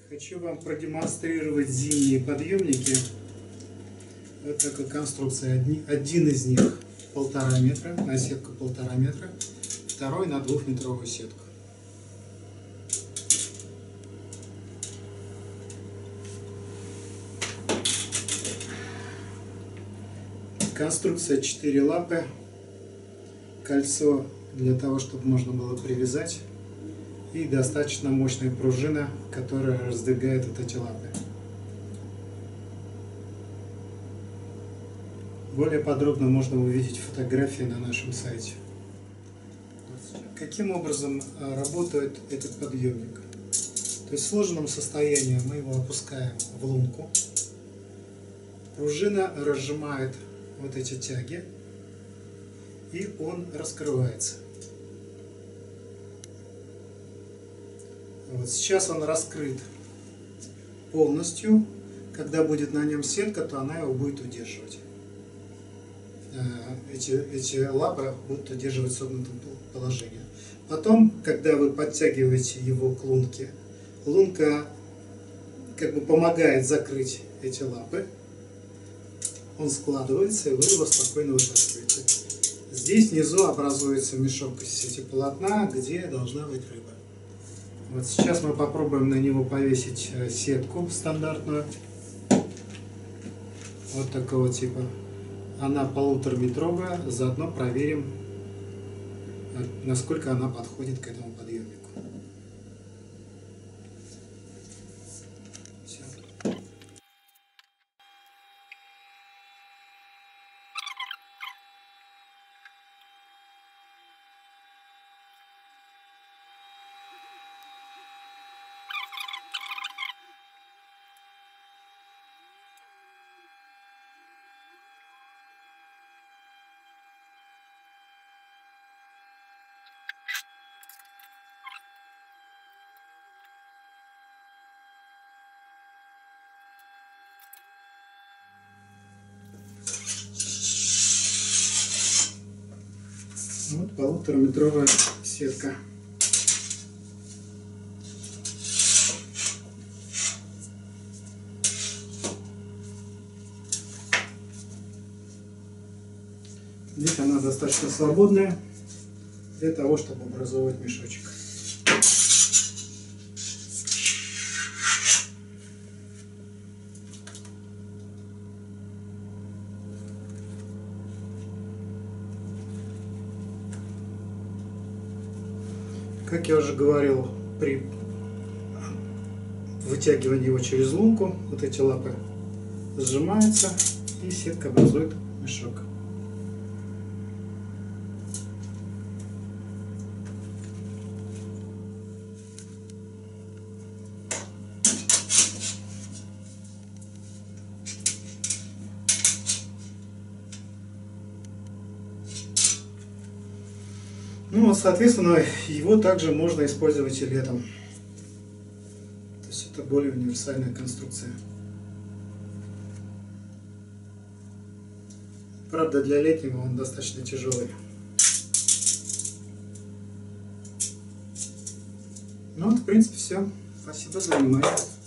Хочу вам продемонстрировать зимние подъемники. Вот такая конструкция. Один из них 1,5 метра, на сетку 1,5 метра, второй на 2-метровую сетку. Конструкция 4 лапы, кольцо для того, чтобы можно было привязать, и достаточно мощная пружина, которая раздвигает вот эти лапы. Более подробно можно увидеть фотографии на нашем сайте. Каким образом работает этот подъемник? То есть в сложенном состоянии мы его опускаем в лунку. Пружина разжимает вот эти тяги, и он раскрывается. Вот сейчас он раскрыт полностью. Когда будет на нем сетка, то она его будет удерживать. Эти лапы будут удерживать в согнутом положении. Потом, когда вы подтягиваете его к лунке, лунка как бы помогает закрыть эти лапы. Он складывается, и вы его спокойно вытаскиваете. Здесь внизу образуется мешок из сети полотна, где должна быть рыба. Вот сейчас мы попробуем на него повесить сетку стандартную. Вот такого типа. Она 1,5-метровая. Заодно проверим, насколько она подходит к этому подъемнику. Все. Вот 1,5-метровая сетка. Здесь она достаточно свободная для того, чтобы образовывать мешочек. Как я уже говорил, при вытягивании его через лунку, вот эти лапы сжимаются, и сетка образует мешок. Ну, соответственно, его также можно использовать и летом. То есть это более универсальная конструкция. Правда, для летнего он достаточно тяжелый. Ну вот, в принципе, все. Спасибо за внимание.